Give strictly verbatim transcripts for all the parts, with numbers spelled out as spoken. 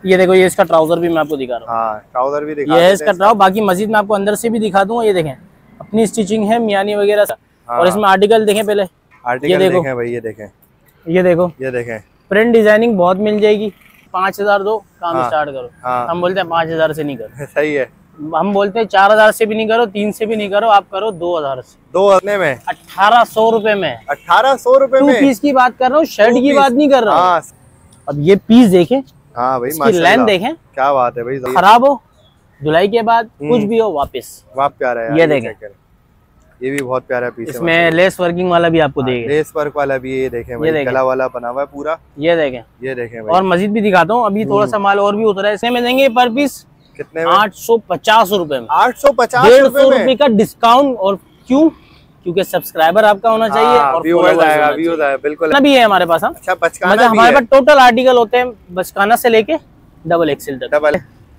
ये देखो, ये इसका ट्राउजर भी मैं आपको दिखा रहा हूँ। हाँ, ट्राउजर भी दिखा ये है इसका ट्राउजर। बाकी मस्जिद में आपको अंदर से भी दिखा दूंगा। ये देखें, अपनी स्टिचिंग है मियानी वगैरह। हाँ। और इसमें आर्टिकल देखें पहले, आर्टिकल ये देखो देखें भाई, ये देखें, ये देखो, ये देखें, प्रिंट डिजाइनिंग बहुत मिल जाएगी। पाँच हजार दो काम हाँ। स्टार्ट करो। हाँ। हम बोलते हैं पाँच हजार से नहीं करो। सही है। हम बोलते हैं चार हजार से भी नहीं करो, तीन से भी नहीं करो, आप करो दो हजार से। दो हजार में अठारह सौ रुपए में। अठारह सौ रुपए में पीस की बात कर रहा हूँ, शर्ट की बात नहीं कर रहा हूँ। अब ये पीस देखें, हाँ भाई, इसकी लेंथ देखें, क्या बात है भाई। खराब हो धुलाई के बाद कुछ भी हो वापस वाप प्यारा है। ये देखें, ये भी बहुत प्यारा पीस है। इसमें लेस वर्किंग वाला भी आपको देखें, लेस वर्क वाला भी। ये देखें भाई, गला वाला बना हुआ है पूरा। ये देखें, ये देखें भाई। और मजीद भी दिखाता हूँ, अभी थोड़ा सा माल और भी उतरा है। इसमें में देंगे पर पीस कितने? आठ सौ पचास रूपए में। आठ सौ पचास डेढ़ सौ रुपए का डिस्काउंट। और क्यों? क्योंकि सब्सक्राइबर आपका होना चाहिए और व्यूअर्स आएगा, व्यूअर्स आएगा, बिल्कुल भी है हमारे पास। अच्छा, बचकाना मतलब हमारे पास टोटल आर्टिकल होते हैं बचकाना से लेके डबल एक्सेल तक। डबल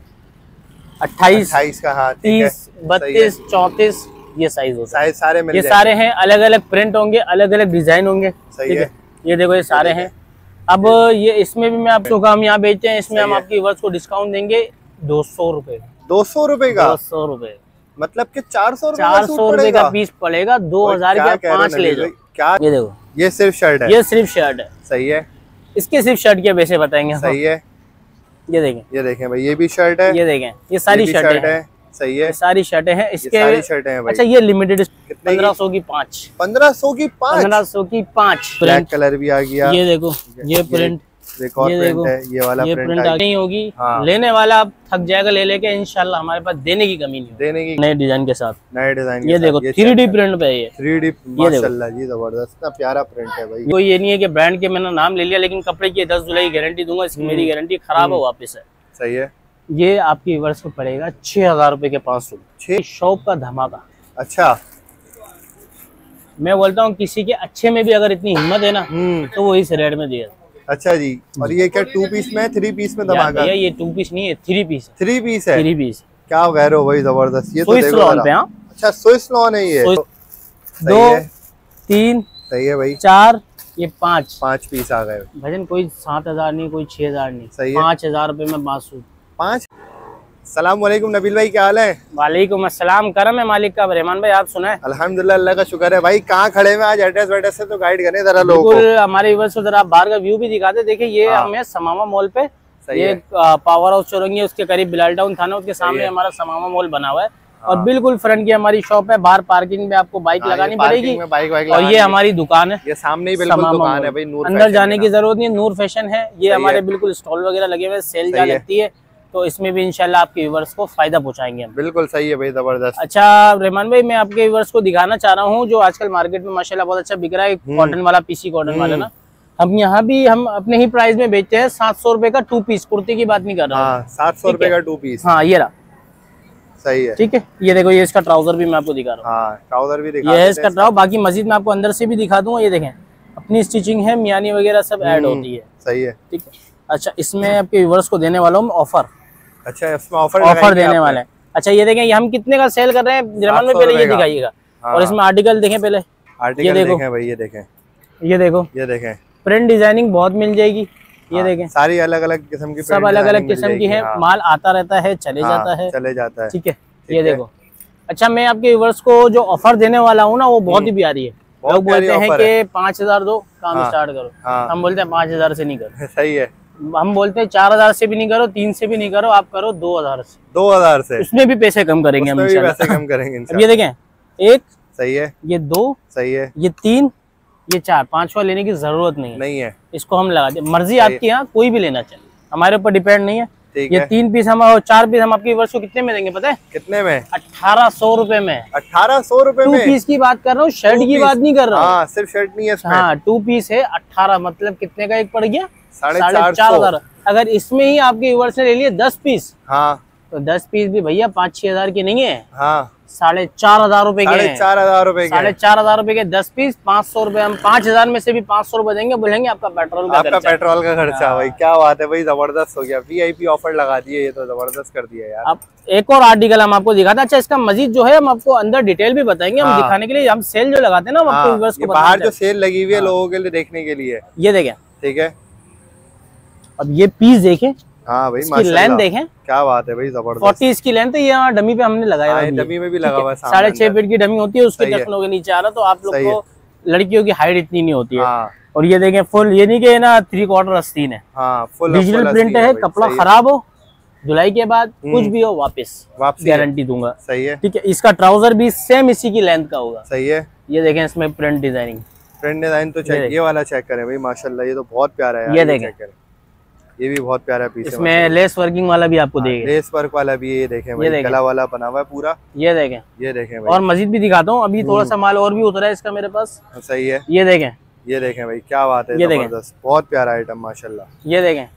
अट्ठाईस अट्ठाईस का, हाँ, तीस, बत्तीस, चौतीस, ये साइज होता है। सारे मिल ये सारे हैं, अलग अलग प्रिंट होंगे, अलग अलग डिजाइन होंगे। ठीक है, ये देखो, ये सारे हैं। अब ये इसमें भी मैं आपको हम यहाँ बेचते हैं, इसमें हम आपकी वर्ष को डिस्काउंट देंगे दो सौ रुपए दो सौ रुपए का। दो सौ रुपए मतलब कि चार सौ चार सौ रुपए का पीस पड़ेगा। दो हजार के पाँच ले जाओ। क्या? ये देखो, ये सिर्फ शर्ट है। ये सिर्फ शर्ट है। सही है। इसके सिर्फ शर्ट के पैसे बताएंगे। सही है। ये देखें, ये देखें भाई, ये भी शर्ट है। ये देखें, ये सारी शर्ट है। सही है, सारी शर्टें हैं इसके। सारी शर्टें हैं भाई। अच्छा, ये लिमिटेड पंद्रह सौ की पाँच। पंद्रह सौ की पाँच। पंद्रह सौ की पाँच। ब्लैक कलर भी आ गया। ये देखो, ये प्रिंट, एक और प्रिंट है, ये वाला ये प्रिंट प्रिंट नहीं होगी। हाँ। लेने वाला अब थक जाएगा ले लेके, इंशाल्लाह हमारे पास देने की कमी नहीं देने की। नए डिजाइन के साथ, नए डिजाइन। ये देखो थ्री डी प्रिंट पे, ये थ्री डी माशाल्लाह जी, जबरदस्त प्यारा प्रिंट है भाई। कोई ये नहीं है कि ब्रांड के मैंने नाम ले लिया, लेकिन कपड़े की दस जुलाई गारंटी दूंगा। इसकी मेरी गारंटी, खराब हो वापस है। सही है। ये आपकी वर्ष को पड़ेगा छह हजार रुपए के पाँच सौ। छह शॉप का धमाका। अच्छा, मैं बोलता हूँ किसी के अच्छे में भी अगर इतनी हिम्मत है ना, तो वो इस रेट में दिया। अच्छा जी। और ये क्या टू पीस में, थ्री पीस में धमाका? ये टू पीस नहीं है, थ्री पीस। थ्री पीस है। थ्री पीस क्या कह रहे हो भाई, जबरदस्त। ये तो देखो लॉन पे। हाँ, अच्छा, स्विस लॉन है ये। दो, तीन, सही है भाई, चार, ये पाँच पाँच पीस आ गए भजन। कोई सात हजार नहीं, कोई छह हजार नहीं, सही है। पाँच हजार रुपए में बात सूट। पाँच। सलाम वालेकुम नबील भाई, क्या हाल है? वालेकुम अस्सलाम, करम है मालिक का। रहमान भाई आप सुनाए? अल्हम्दुलिल्लाह, अल्लाह का शुक्र है भाई। कहाँ खड़े हैं आज? एड्रेस वेड्रेस से तो गाइड करें जरा लोगों को। बिल्कुल, हमारे व्यूअर्स को जरा बाहर का व्यू भी दिखाते। देखिए, ये हमें समामा मॉल पे, ये पावर हाउस चौरंगी, उसके करीब बिलाल टाउन थाना, उसके सामने हमारा समामा मॉल बना हुआ है। और बिल्कुल फ्रंट की हमारी शॉप है। बाहर पार्किंग में आपको बाइक लगानी पड़ेगी, और ये हमारी दुकान है। ये सामने ही बिल्कुल दुकान है भाई। नूर अंदर जाने की जरूरत नहीं, नूर फैशन है। ये हमारे बिल्कुल स्टॉल वगैरह लगे हुए, सेल जहाँ लगती है, तो इसमें भी इंशाल्लाह आपके व्यूअर्स को फायदा पहुंचाएंगे हम। बिल्कुल सही है भाई, जबरदस्त। अच्छा रहमान भाई, मैं आपके व्यूअर्स को दिखाना चाह रहा हूँ जो आजकल मार्केट में माशाल्लाह बहुत अच्छा बिक रहा है, कॉटन वाला, पीसी कॉटन वाला ना। हम यहाँ भी हम अपने ही प्राइस में बेचते हैं। सात सौ रुपए का टू पीस, कुर्ती की बात नहीं कर रहा हूँ। सात सौ रुपए का टू पीस। हाँ, ये रहा। सही है। ठीक है, ये देखो, ये इसका ट्राउजर भी मैं आपको दिखा रहा हूँ। हाँ, ट्राउजर भी दिखा, ये है इसका ट्राउजर। बाकी मस्जिद में आपको अंदर से भी दिखा दूंगा। ये देखें, अपनी स्टिचिंग है, मियानी वगैरह सब ऐड होती है। सही है। ठीक है। अच्छा, इसमें आपके व्यूअर्स को देने वाला हूँ ऑफर। अच्छा, इसमें ऑफर ऑफर देने वाले हैं। अच्छा, ये देखें, हम कितने का सेल कर रहे हैं रहमान में, पहले ये दिखाइएगा। और इसमें आर्टिकल देखें पहले, आर्टिकल देखें भाई, ये देखें, ये देखो, ये देखें, प्रिंट डिजाइनिंग बहुत मिल जाएगी। ये देखें, सारी अलग अलग किस्म की, सब अलग अलग किस्म की है। माल आता रहता है, चले जाता है, चले जाता है। ठीक है, ये देखो। अच्छा, मैं आपके व्यूअर्स को जो ऑफर देने वाला हूँ ना, वो बहुत ही प्यारी है। लोग बोलते हैं कि पाँच हजार दो काम स्टार्ट करो। हम बोलते हैं पाँच हजार से नहीं करो। सही है। हम बोलते हैं चार हजार से भी नहीं करो, तीन से भी नहीं करो, आप करो दो हजार से। दो हजार से उसमें भी पैसे कम करेंगे हम, पैसे कम करेंगे। अब ये देखें, एक सही है, ये दो सही है, ये तीन, ये चार, पांचवा लेने की जरूरत नहीं है। नहीं है, इसको हम लगा दे, मर्जी आपकी। यहाँ कोई भी लेना चाहिए, हमारे ऊपर डिपेंड नहीं है। ये है। तीन पीस हम और चार पीस हम आपकी वर्ष को कितने में देंगे पता है? कितने में? अठारह सौ रुपए में। अठारह सौ रुपए में। टू पीस की बात कर रहा हूँ, शर्ट की बात नहीं कर रहा हूँ। हाँ, सिर्फ शर्ट नहीं है इसमें। हाँ, टू पीस है। अठारह मतलब कितने का एक पड़ गया? साढ़े चार हजार। अगर इसमें ही आपके व्यूअर्स ने ले लिए दस पीस, हाँ, तो दस पीस भी भैया पाँच छह हजार के नहीं है। हाँ, साढ़े चार हजार रुपए के साढ़े चार हजार रुपए साढ़े चार हजार रुपए के दस पीस, पाँच सौ रुपए। हम पाँच हजार में से भी पाँच सौ रुपए देंगे, बोलेंगे आपका पेट्रोल का आपका पेट्रोल का खर्चा। भाई क्या बात है भाई, जबरदस्त हो गया। वीआईपी ऑफर लगा दिए, ये तो जबरदस्त कर दिया यार। अब एक और आर्टिकल हम आपको दिखाते हैं। अच्छा, इसका मजीद जो है हम आपको अंदर डिटेल भी बताएंगे। हम दिखाने के लिए, हम सेल जो लगाते हैं ना, हम आपको व्यूअर्स को बाहर जो सेल लगी हुई है लोगों के लिए देखने के लिए। ये देखें, ठीक है। अब ये पीस देखें, हाँ भाई इसकी लेंथ देखें, क्या बात है भाई, जबरदस्त। फोर्टी इसकी लेंथ है, यहाँ डमी पे हमने लगाया हुआ है, डमी में भी लगा हुआ है, साढ़े छह फीट की डमी होती है, उसके टखनों के नीचे आ रहा, तो आप लोग को लड़कियों की हाइट इतनी नहीं होती है। और ये देखें फुल, ये नहीं कि ना थ्री क्वार्टर आस्तीन है, डिजिटल प्रिंट है, कपड़ा खराब हो धुलाई के बाद कुछ भी हो वापस वापस गारंटी दूंगा। सही है, ठीक है। इसका ट्राउजर भी सेम इसी की लेंथ का होगा। सही है। ये देखें इसमें प्रिंट डिजाइनिंग, प्रिंट डिजाइन तो चेक, ये वाला चेक करें भाई, माशाल्लाह ये तो बहुत प्यारा है। ये देखें, ये भी बहुत प्यारा पीस है। इसमें लेस वर्किंग वाला भी आपको देंगे, लेस वर्क वाला भी। ये देखें भाई, गला वाला बना हुआ है पूरा। ये देखें, ये देखें भाई, और मजीद भी दिखाता हूँ, अभी थोड़ा सा माल और भी उतरा है इसका मेरे पास। सही है। ये देखें, ये देखें भाई, क्या बात है, जबरदस्त, बहुत प्यारा आइटम माशाल्लाह। ये देखें,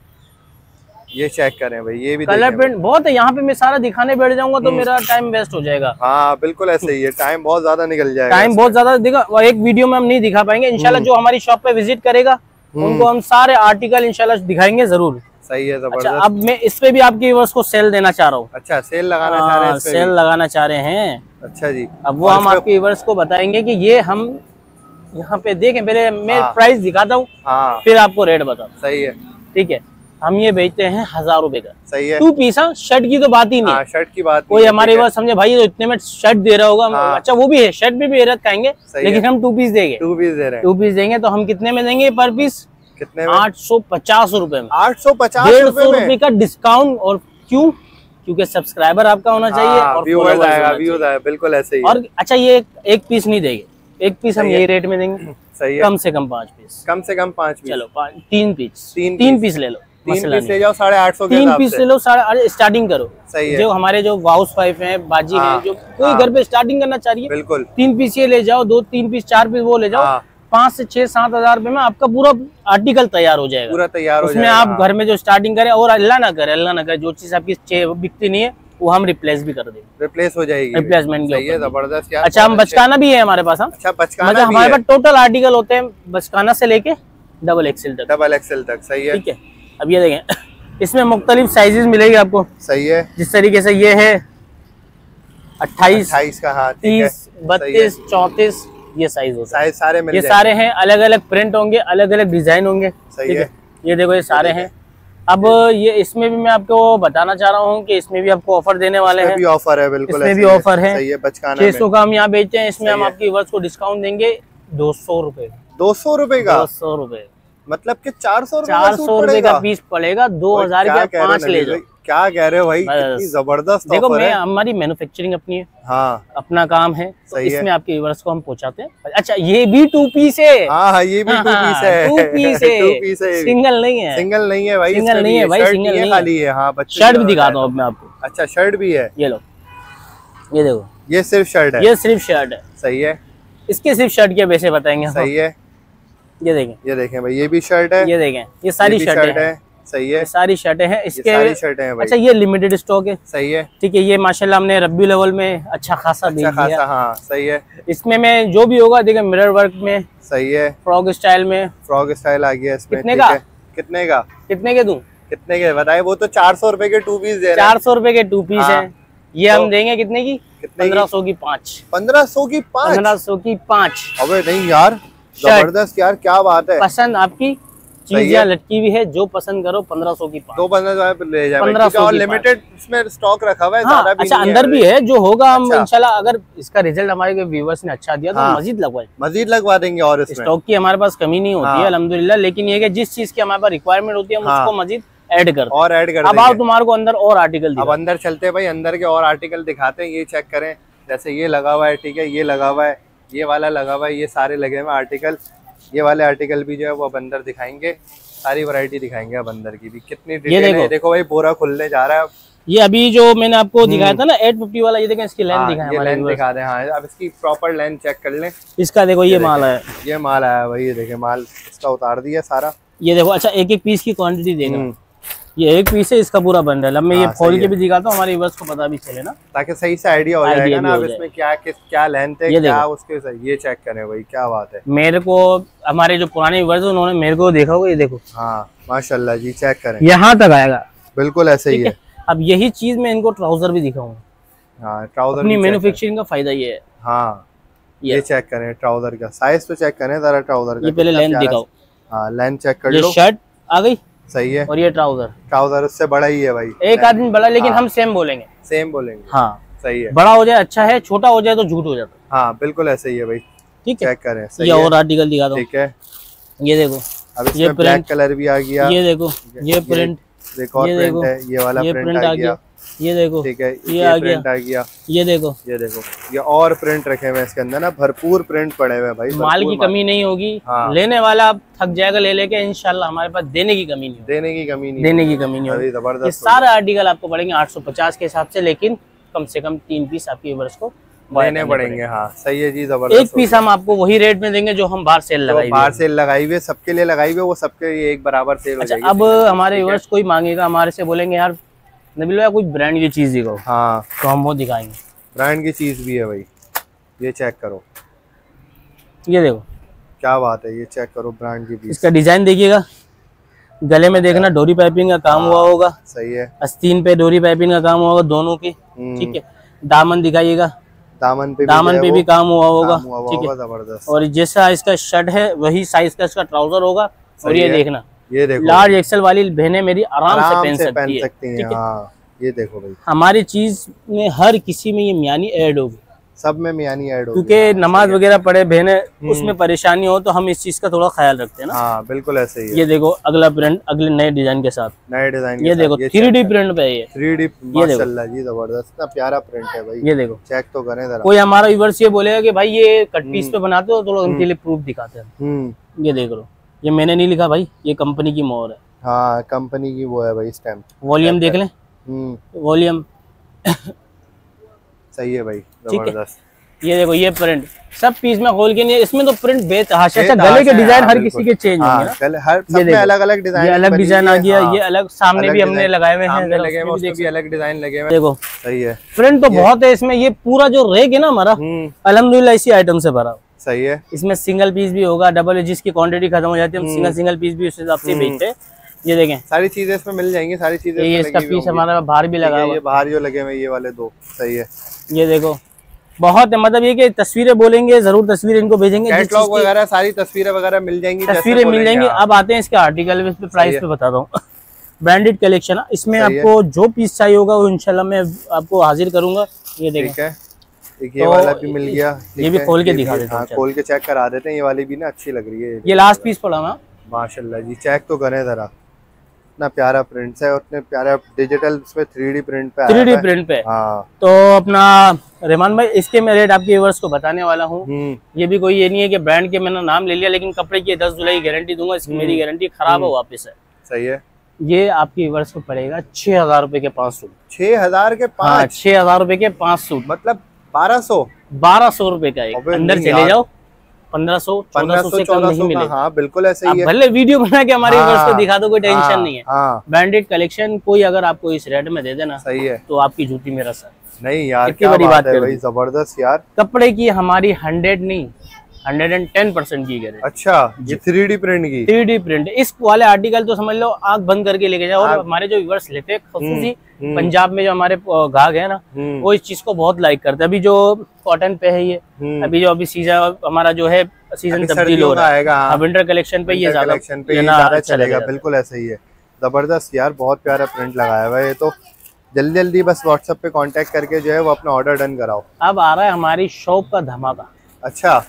ये चेक करें भाई, ये भी कलर प्रिंट बहुत है। यहाँ पे मैं सारा दिखाने बैठ जाऊंगा तो मेरा टाइम वेस्ट हो जाएगा। हाँ बिल्कुल ऐसे ही है, टाइम बहुत ज्यादा निकल जाएगा, टाइम बहुत ज्यादा देखा, एक वीडियो में हम नहीं दिखा पाएंगे। इंशाल्लाह जो हमारी शॉप पे विजिट करेगा उनको हम सारे आर्टिकल इंशाल्लाह दिखाएंगे जरूर। सही है, जबरदस्त। अच्छा, अब मैं इस पे भी आपके व्यूअर्स को सेल देना चाह रहा हूँ। अच्छा, सेल लगाना चाह रहे हैं, सेल लगाना चाह रहे हैं। अच्छा जी, अब वो हम आपके व्यूअर्स को बताएंगे कि ये हम यहाँ पे देखें, पहले मैं प्राइस दिखाता हूँ, फिर आपको रेट बताता हूँ। सही है, ठीक है। हम ये बेचते हैं हजार रुपए का। सही है। टू पीस, शर्ट की तो बात ही नहीं। हाँ, शर्ट की बात कोई हमारे बात समझे भाई तो इतने में शर्ट दे रहा होगा। हाँ। अच्छा वो भी है, शर्ट भी भी खाएंगे, लेकिन हम टू पीस देंगे। टू पीस दे रहे हैं, टू पीस देंगे तो हम कितने में देंगे पर पीस? कितने? आठ सौ पचास रूपए में। आठ सौ पचास डेढ़ सौ रूपये का डिस्काउंट। और क्यों? क्योंकि सब्सक्राइबर आपका होना चाहिए और व्यूअर्स आएगा, व्यूअर्स आएगा, बिल्कुल ऐसे ही। और अच्छा ये एक पीस नहीं देंगे, एक पीस हम यही रेट में देंगे। सही है। कम से कम पाँच पीस, कम से कम पाँच पीस। चलो तीन पीस, तीन तीन पीस ले लो, तीन पीस ले जाओ, साढ़े आठ सौ तीन पीस ले लो, साढ़े स्टार्टिंग करो। सही है। जो हमारे जो हाउस वाइफ है, बाजी है, जो कोई घर पे स्टार्टिंग करना चाहिए, बिल्कुल तीन पीस ये ले जाओ, दो तीन पीस चार पीस वो ले जाओ, पाँच से छह सात हजार रुपए में आपका पूरा आर्टिकल तैयार हो जाएगा। पूरा तैयार हो उसमें जाएगा। आप घर में जो स्टार्टिंग करें, और अल्लाह ना करे, अल्लाह ना करे जो चीज आपकी बिकती नहीं है वो हम रिप्लेस भी कर देंगे। रिप्लेस हो जाएगी, रिप्लेसमेंट सही है, जबरदस्त। अच्छा, हम बचकाना भी है हमारे पास। अच्छा, बचकाना मतलब हमारे पास टोटल आर्टिकल होते हैं बचकाना से लेके डबल एक्सएल तक। डबल एक्सएल तक, सही है। ठीक है। अब ये देखें, इसमें मुख्तलिफ साइजेस मिलेगी आपको। सही है। जिस तरीके से ये है अट्ठाईस, अट्ठाईस का, हाँ, तीस, बत्तीस, चौतीस, ये साइज होता है। साइज सारे मिल ये सारे हैं, अलग अलग प्रिंट होंगे, अलग अलग डिजाइन होंगे। सही है। ये देखो ये सारे हैं। अब ये इसमें भी मैं आपको बताना चाह रहा हूँ कि इसमें भी आपको ऑफर देने वाले हैं। भी ऑफर है, बिल्कुल इसमें भी ऑफर है। सही है। बचकाना छह सौ का हम यहाँ बेचते हैं, इसमें हम आपकी वर्ष को डिस्काउंट देंगे दो सौ रुपए। दो सौ रुपए का? दो सौ रुपए मतलब कि चार सौ चार सौ रुपए का पीस पड़ेगा, दो हजार का पाँच ले जाओ। क्या कह रहे हो भाई, कितनी जबरदस्त। देखो मैं, हमारी मैन्युफैक्चरिंग अपनी है, हाँ, अपना काम है, तो सही इसमें है। आपके व्यूअर्स को हम पहुंचाते हैं। अच्छा ये भी टू पीस है। हाँ हाँ, ये भी टू पीस है। टू पीस है, टू पीस है, सिंगल नहीं है। सिंगल नहीं है भाई, सिंगल नहीं है भाई, सिंगल नहीं खाली है। हाँ, शर्ट भी दिखाता हूँ मैं आपको। अच्छा, शर्ट भी है, ये लो, ये देखो, ये सिर्फ शर्ट है। ये सिर्फ शर्ट है। सही है। इसके सिर्फ शर्ट के पैसे बताएंगे। सही है। ये देखें, ये देखें भाई, ये भी शर्ट है। ये देखें, ये सारी शर्ट है। सही है, सारी शर्टें हैं इसके। सारी शर्टें हैं भाई। अच्छा ये लिमिटेड स्टॉक है। सही है। ठीक है। ये माशाल्लाह हमने रब्बी लेवल में अच्छा खासा बेच अच्छा दिया। हाँ, सही है। इसमें में जो भी होगा देखिए, मिरर वर्क में, सही है, फ्रॉक स्टाइल में। फ्रॉक स्टाइल आ गया इसमें। कितने का? कितने का? कितने के दूं? कितने के बताए? वो तो चार सौ रुपए के टू पीस दे रहे हैं। चार सौ रुपए के टू पीस हाँ। है। ये हम देंगे कितने की? पंद्रह सौ की पाँच। पंद्रह सौ की पाँच? पंद्रह सौ की पाँच। अबे नहीं यार, जबरदस्त यार, क्या बात है। पसंद आपकी चीज यहाँ लटकी हुई है, जो पसंद करो। पंद्रह सौ की पाँच। दो पंद्रह ले जाए। पंद्रह सौ और लिमिटेड इसमें स्टॉक रखा हुआ है। हाँ, ज़्यादा भी अच्छा नहीं अंदर है भी है जो होगा। हम अच्छा। इंशाल्लाह अगर इसका रिजल्ट हमारे व्यूअर्स ने अच्छा दिया तो हाँ। मजीद लगवाए, मजीद लगवा देंगे। और इसमें स्टॉक की हमारे पास कमी नहीं होती हाँ। है अल्हम्दुलिल्लाह। लेकिन ये कि जिस चीज की हमारे पास रिक्वायरमेंट होती है हम हाँ। उसको मजीद ऐड कर और ऐड कर अब आओ तुम्हारे को अंदर और आर्टिकल। अब अंदर चलते हैं भाई, अंदर के और आर्टिकल दिखाते हैं। ये चेक करें, जैसे ये लगा हुआ है, ठीक है, ये लगा हुआ है, ये वाला लगा हुआ है, ये सारे लगे हुए आर्टिकल। ये वाले आर्टिकल भी जो है वो अब अंदर दिखाएंगे, सारी वैरायटी दिखाएंगे अब अंदर की भी। कितनी डिटेल है, देखो भाई बोरा खुलने जा रहा है। ये अभी जो मैंने आपको दिखाया था ना एट फिफ्टी वाला, ये देखें इसकी लेंथ दिखाएं, ये लेंथ दिखा दें। हाँ, अब इसकी प्रॉपर लेंथ चेक कर लें। इसका देखो ये माल है, ये माल आया भाई, ये देखें माल इसका उतार दिया सारा। ये देखो। अच्छा एक एक पीस की क्वांटिटी देगा, ये एक पीस है, इसका पूरा बंडल। अब मैं ये खोल के भी दिखाता हूँ, हमारे व्यूअर्स को पता भी चले ना, ताकि सही से आइडिया हो जाएगा ना अब इसमें क्या किस क्या लेंथ है, क्या उसके। ये चेक करें भाई, क्या बात है। मेरे को हमारे जो पुराने व्यूअर्स उन्होंने मेरे को देखा होगा, ये देखो। हाँ माशाल्लाह जी, चेक करें, यहाँ तक आएगा, बिल्कुल ऐसे ही है। अब यही चीज मैं इनको ट्राउजर भी दिखाऊंगा। हाँ, ट्राउजर अपनी मैन्युफैक्चरिंग का फायदा ये है। हाँ, ये चेक करें ट्राउजर का साइज तो चेक करें जरा ट्राउजर का। ये पहले लेंथ दिखाओ। हाँ, लेंथ चेक कर लो। ये शर्ट आ गई, सही है। और ये ट्राउजर, ट्राउजर उससे बड़ा ही है भाई, एक आदमी बड़ा, लेकिन हम सेम बोलेंगे, सेम बोलेंगे। हाँ सही है। बड़ा हो जाए अच्छा है, छोटा हो जाए तो झूठ हो जाता है। हाँ बिल्कुल ऐसे ही है भाई, ठीक है। चेक करें। ये और आर्टिकल दिखा दो। ठीक है, ये देखो, अब इसमें ब्लैक कलर भी आ गया। ये देखो, ये प्रिंट, एक और प्रिंट है, ये वाला ये प्रिंट आ गया। ये देखो, ठीक है, ये आ गया, आ गया। ये देखो, ये देखो, ये और प्रिंट रखे हुए इसके अंदर ना, भरपूर प्रिंट पड़े हुए भाई, माल की कमी नहीं होगी। हाँ। लेने वाला अब थक जाएगा ले लेके, इंशाल्लाह हमारे पास देने की कमी नहीं, देने की कमी नहीं, देने की कमी नहीं होगी। जबरदस्त। ये सारे आर्टिकल आपको पड़ेंगे आठ सौ पचास के हिसाब से, लेकिन कम से कम तीन पीस आपकी व्यूअर्स को लेने पड़ेंगे। हाँ सही है जी, जबरदस्त। एक पीस हम आपको वही रेट में देंगे जो हम बाहर सेल लगाई, बाहर सेल लगाई हुई, सबके लिए लगाई हुई, वो सबके लिए एक बराबर सेल हो जाएगी। अब हमारे व्यूअर्स कोई मांगेगा हमारे से, बोलेंगे यार नबील भाई कोई ब्रांड की चीज दिखाओ, हाँ तो हम वो दिखाएंगे। ब्रांड की चीज भी है भाई, ये चेक करो, ये देखो क्या बात है, ये चेक करो ब्रांड की पीस। इसका डिजाइन देखिएगा, गले में देखना डोरी पाइपिंग का काम हुआ होगा। सही है। आस्तीन पे डोरी पाइपिंग का काम हुआ होगा दोनों की। ठीक है, दामन दिखाइएगा, दामन पे दामन पे भी काम हुआ होगा। ठीक है, जबरदस्त। और जैसा इसका शर्ट है वही साइज का इसका ट्राउजर होगा। और ये देखना, ये देखो, लार्ज एक्सेल वाली बहनें मेरी आराम से पहन सकती है। सकती हैं। हाँ ये देखो भाई, हमारी चीज में हर किसी में ये मियानी ऐड होगी, सब में मियानी ऐड होगी, क्योंकि नमाज वगैरह पढ़े बहनें उसमें परेशानी हो तो हम इस चीज का थोड़ा ख्याल रखते हैं ना। हाँ बिल्कुल ऐसे ही है। ये देखो अगला प्रिंट, अगले नए डिजाइन के साथ, नए डिजाइन। ये देखो थ्री डी प्रिंट पे है, थ्री डी माशाल्लाह जी, जबरदस्त, इतना प्यारा प्रिंट है भाई। ये देखो, चेक तो करें जरा। कोई हमारा व्यूअर्स ये बोलेगा कि भाई ये कट पीस पे बनाते हो, तो उनके लिए प्रूफ दिखाते हैं। ये देख लो, ये मैंने नहीं लिखा भाई, ये कंपनी की मोहर है। हाँ कंपनी की वो है भाई स्टैम्प। वॉल्यूम देख लें, वॉल्यूम सही है भाई, जबरदस्त। ये देखो, ये प्रिंट सब पीस में खोल के नहीं, इसमें तो प्रिंट बेतहाशा। अच्छा गले के डिजाइन हर किसी के चेंज होंगे ना, हर सब में अलग अलग डिजाइन, ये अलग डिजाइन आ गया। ये अलग सामने भी हमने लगाए हुए हैं, लगे हुए उसमें भी अलग डिजाइन लगे हुए। देखो सही है, प्रिंट तो बहुत है इसमें। ये पूरा जो रेक है ना हमारा, अल्हम्दुलिल्लाह इसी आइटम से भरा। सही है, इसमें सिंगल पीस भी होगा, डबल, जिसकी क्वांटिटी खत्म हो जाती है हम सिंगल सिंगल पीस भी उस हिसाब से बेचते हैं। ये देखें, सारी चीजें इसमें मिल जाएंगी, सारी चीजें। ये इसका पीस हमारा बाहर भी लगा हुआ है, ये बाहर जो लगे हुए ये वाले दो। सही है, ये देखो बहुत है, मतलब ये कि तस्वीरें बोलेंगे जरूर, तस्वीरें इनको भेजेंगे, कैटलॉग वगैरह सारी तस्वीरें वगैरह मिल जाएंगी, तस्वीरें मिल जाएंगी। अब आते हैं इसके आर्टिकल, इस पे प्राइस पे बताता हूँ। ब्रांडेड कलेक्शन, इसमें आपको जो पीस चाहिए होगा वो इंशाल्लाह मैं आपको हाजिर करूंगा। ये देखें, ये वाला भी मिल गया, ये भी खोल के दिखा देता हूँ, खोल के चेक करा देते हैं। ये वाली भी ना अच्छी लग रही है, ये लास्ट पीस पड़ा ना माशाल्लाह जी। चेक तो करें जरा, इतना प्यारा प्रिंट है, उतने प्यारा डिजिटल इसमें थ्री डी प्रिंट पे, थ्री डी प्रिंट पे। हाँ तो अपना रहमान भाई, इसके मैं रेट आपके व्यूअर्स को बताने वाला हूँ। ये भी कोई ये नहीं है कि ब्रांड के मैंने नाम ले लिया, लेकिन कपड़े की दस जुलाई गारंटी दूंगा, इसकी मेरी गारंटी, खराब हो वापस है। सही है, ये आपके व्यूअर्स को पड़ेगा छह हजार रूपए के पाँच सूट। छह हजार के पाँच? छह हजार रूपए के पाँच सूट, मतलब बारह सौ बारह सौ रूपए का एक। अंदर चले जाओ, पंद्रह सौ चौदह सौ से कम नहीं मिलेगा। हाँ बिल्कुल ऐसे ही है। भले वीडियो बना के हमारे व्यूअर्स को दिखा दो, कोई टेंशन नहीं है। ब्रांडेड कलेक्शन कोई अगर आपको इस रेट में दे देना, सही है, तो आपकी जूती मेरा सर। नहीं यार, क्या बड़ी बात है भाई, जबरदस्त यार। कपड़े की हमारी हंड्रेड नहीं, हंड्रेड एंड टेन परसेंट की गारंटी। अच्छा, ये थ्री डी प्रिंट की, थ्री डी प्रिंट इस वाले आर्टिकल तो समझ लो आंख बंद करके लेके जाओ। और हमारे जो व्यूअर्स लेते हैं खसूसी पंजाब में जो हमारे गाहक है ना, वो इस चीज को बहुत लाइक करते हैं। अभी जो कॉटन पे है ये, अभी जो अभी सीजन हमारा जो है सीजन तब्दील हो रहा है, विंटर कलेक्शन पे ये ज्यादा चलेगा। बिल्कुल ऐसा ही है, जबरदस्त यार, बहुत प्यारा प्रिंट लगाया हुआ है। ये तो जल्दी जल्दी बस व्हाट्सएप पे कांटेक्ट करके जो है वो अपना ऑर्डर डन कराओ। अब आ रहा है हमारी शॉप का धमाका। अच्छा,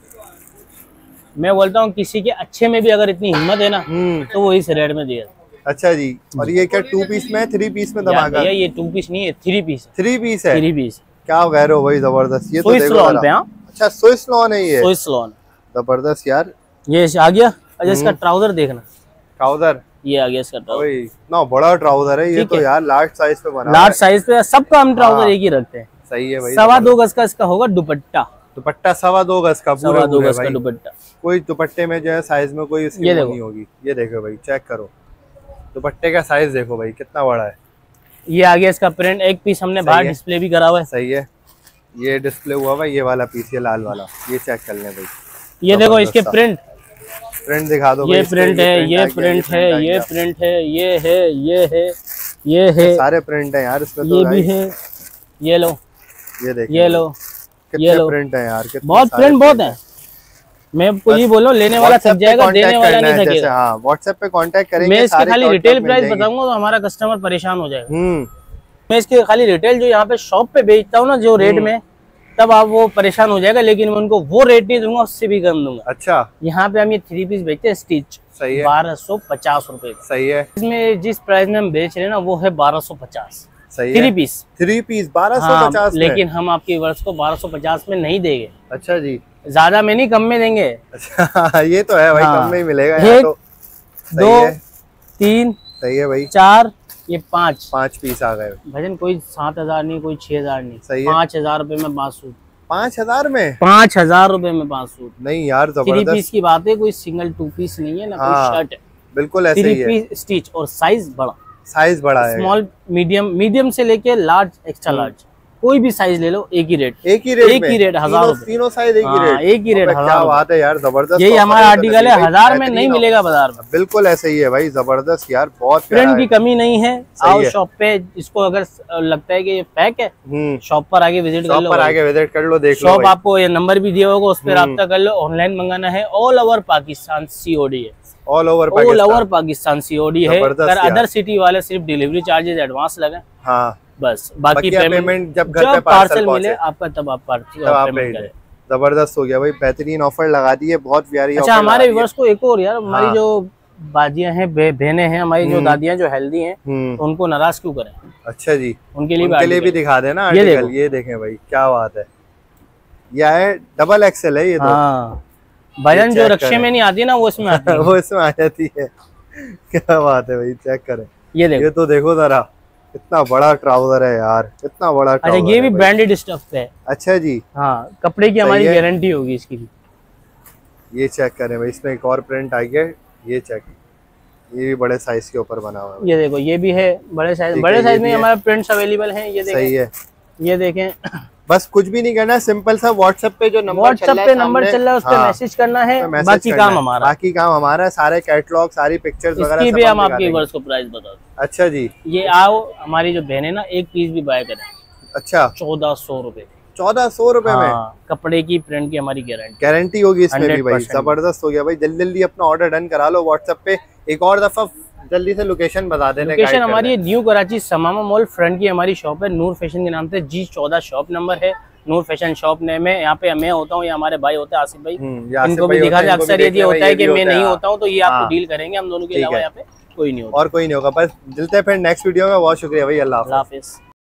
मैं बोलता हूँ किसी के अच्छे में भी अगर इतनी हिम्मत है ना, तो वो इस रेट में दिया। अच्छा जी, और ये क्या टू पीस में, थ्री पीस में धमाका? ये टू पीस नहीं है, थ्री पीस। थ्री पीस है? थ्री पीस क्या कह रहे हो भाई, जबरदस्त। ये तो स्विस लॉन पे। हाँ अच्छा, स्विस लॉन है ये, स्विस लॉन, जबरदस्त यार। ये आ गया। अच्छा इसका ट्राउजर देखना, ट्राउजर ये आ गया इसका ट्राउजर। इतना बड़ा ट्राउजर है ये तो यार, लार्ज साइज पे बना, लार्ज साइज पे। सबका हम ट्राउजर एक ही रखते हैं। सही है भाई। सवा दो गज का इसका होगा दुपट्टा। दुपट्टा सवा दो गज का, सवा दो गज का दुपट्टा। कोई दुपट्टे में जो है साइज में कोई इसकी नहीं होगी। ये देखो भाई, चेक करो दुपट्टे का साइज, देखो भाई कितना बड़ा है। ये आ गया इसका प्रिंट, एक पीस हमने बाहर डिस्प्ले भी करा हुआ है। सही है, ये डिस्प्ले हुआ हुआ ये वाला पीस, ये लाल वाला, ये चेक कर लें भाई। ये देखो इसके प्रिंट, प्रिंट दिखा दो। ये प्रिंट है, ये प्रिंट है, ये प्रिंट है, ये है, ये है, ये है, सारे प्रिंट है यार इसमें। ये भी है, ये लो, ये देखो, ये लो, कितने प्रिंट है यार, बहुत प्रिंट बहुत है। मैं आपको ये बोल रहा हूँ, लेने वाला थक जाएगा, देने वाला नहीं थकेगा। हाँ, व्हाट्सएप पे कांटेक्ट करेंगे। मैं इसके खाली रिटेल प्राइस बताऊंगा तो हमारा कस्टमर परेशान हो जाएगा। मैं इसके खाली रिटेल जो यहाँ पे शॉप पे बेचता हूँ ना जो रेट में, तब आप वो परेशान हो जाएगा, लेकिन मैं उनको वो रेट नहीं दूंगा, उससे भी कम दूंगा। अच्छा, यहाँ पे हम ये थ्री पीस बेचते हैं स्टिच, सही है, बारह सौ पचास रूपए, सही है। इसमें जिस प्राइस में हम बेच रहे हैं ना वो है बारह सौ पचास, सही है। थ्री पीस थ्री पीस बारह सौ पचास, लेकिन हम आपके वर्ष को बारह सौ पचास में नहीं देंगे। अच्छा जी, ज्यादा में नहीं, कम में देंगे। अच्छा, ये तो है भाई, हाँ, कम में ही मिलेगा। एक, तो दो, तीन, सही है भाई, चार, ये पाँच पाँच पीस आ गए भजन। कोई सात हजार नहीं, कोई छह हजार नहीं, सही है। पाँच हजार रूपए में पाँच सूट, पाँच हजार में पाँच हजार रूपए में पाँच सूट। नहीं यार, जबरदस्त। थ्री पीस की बात है, कोई सिंगल टू पीस नहीं है ना, हाँ, कोई शर्ट है, बिल्कुल ऐसे ही है। थ्री पीस स्टिच और साइज बड़ा, साइज बड़ा है, स्मॉल, मीडियम, मीडियम से लेके लार्ज, एक्स्ट्रा लार्ज, कोई भी साइज ले लो, एक ही रेट, एक ही रेट, एक ही रेट, हजार रुपए, तीनों साइज एक ही रेट, एक ही रेट, क्या बात है यार, जबरदस्त। यही हमारा आर्टिकल है, हजार में नहीं मिलेगा बाजार में। बिल्कुल ऐसे ही है भाई, जबरदस्त यार, बहुत प्रिंट की कमी नहीं है। आओ शॉप पे, इसको अगर लगता है कि ये पैक है, शॉप पर आगे विजिट कर लो, शॉप पर आगे विजिट कर लो, देख लो। शॉप आपको ये नंबर भी दिया होगा, उस पर राब्ता कर लो। ऑनलाइन मंगाना है, ऑल ओवर पाकिस्तान सीओडी है, all over all over Pakistan COD है। अगर अदर सिटी वाले सिर्फ डिलीवरी चार्जेस एडवांस लगे, हाँ बस, बाकी पेमेंट जब घर पे पार्सल मिले आपका, तब आप पेमेंट करें। जबरदस्त हो गया भाई, बेहतरीन ऑफर लगा दी है, बहुत प्यारी। अच्छा, हमारे व्यूअर्स को एक और यार, हमारी जो बाजियां हैं, बहनें हैं, हमारी जो दादियां जो हेल्दी हैं, तो उनको नाराज क्यों करें। अच्छा जी, उनके लिए उनके लिए भी दिखा देना आर्टिकल। ये देखें भाई, क्या बात है, ये है डबल एक्सेल है ये तो। हाँ, भजन जो रक्षे में नहीं आती ना, वो इसमें आती है। वो इसमें आ जाती है, क्या बात है भाई, चेक करें। ये देखो, ये तो देखो जरा, इतना बड़ा ट्राउजर है यार, इतना बड़ा। अच्छा, ये भी ब्रांडेड स्टफ है। अच्छा जी, हाँ, कपड़े की हमारी गारंटी होगी इसकी भी। ये चेक करें भाई, इसमें एक और प्रिंट आ गया, ये चेक, ये भी बड़े साइज के ऊपर बना हुआ है। ये देखो, ये भी है बड़े साइज, बड़े साइज में हमारे प्रिंट्स अवेलेबल हैं। ये देखें, सही है, ये देखें। बस कुछ भी नहीं करना है, सिंपल सा व्हाट्सएप पे जो नंबर व्हाट्सएप पे नंबर चल रहा है उस पे मैसेज करना है, बाकी काम हमारा, बाकी काम हमारा। सारे कैटलॉग, सारी पिक्चर्स वगैरह भी हम आपके व्यूअर्स को प्राइस बता दें। अच्छा जी, ये आओ, हमारी जो बहन है ना, एक पीस भी बाय करें। अच्छा, चौदह सौ रूपये, चौदह सौ रूपये में कपड़े की, प्रिंट की हमारी गारंटी गारंटी होगी इसमें भी भाई। जबरदस्त हो गया भाई, जल्दी जल्दी अपना ऑर्डर डन करा लो व्हाट्सएप पे। एक और दफा जल्दी से लोकेशन बता देना। लोकेशन हमारी न्यू कराची समामा मॉल फ्रंट की हमारी शॉप है, नूर फैशन के नाम से, जी चौदह शॉप नंबर है, नूर फैशन शॉप नेम है। यहाँ पे मैं होता हूँ, या हमारे भाई होते हैं आसिफ भाई, इनको भी दिखा जाए। अक्सर ये होता है कि मैं नहीं होता हूँ, तो ये आपको डील करेंगे, हम दोनों के अलावा यहाँ पे कोई नहीं होगा, और कोई नहीं होगा। बस मिलते हैं फिर नेक्स्ट वीडियो में। बहुत शुक्रिया भाई, अल्लाह हाफिज।